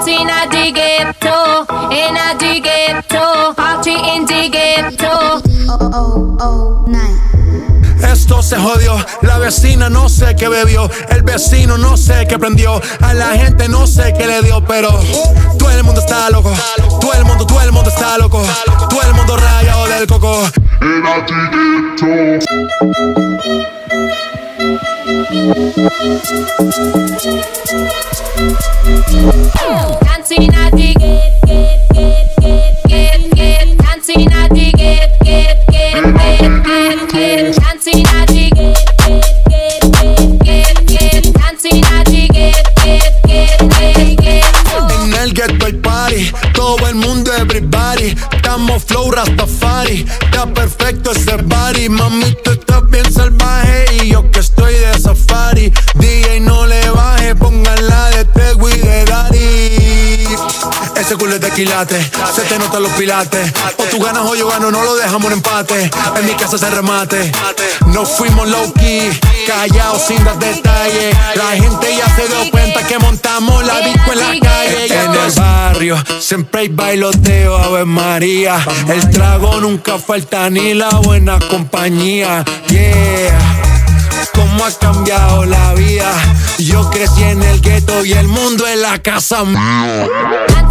dancing at the ghetto, in a the ghetto, party in the ghetto. Oh, night. Esto se jodió, la vecina no sé qué bebió, el vecino no sé qué prendió, a la gente no sé qué le dio, pero todo el mundo está loco, todo el mundo está loco, todo el mundo rayado del coco. Dancing at the get, dancing at the get, dancing at the get, dancing at the En el ghetto hay party, todo el mundo everybody, estamos flow Rastafari, está perfecto ese body, mami tú estás bien salvaje y yo que estoy de safari, DJ no le baje, póngala de Tego y de Daddy. Ese culo es de quilate, se te notan los pilates, o tú ganas o yo gano, no lo dejamos en empate, en mi casa se remate, no fuimos low key, callados sin dar detalles, la gente ya se dio cuenta que montamos la disco en la calle. En el barrio siempre hay bailoteo, Ave María, el trago nunca falta ni la buena compañía, yeah. Cómo ha cambiado la vida, yo crecí en el gueto y el mundo en la casa mía.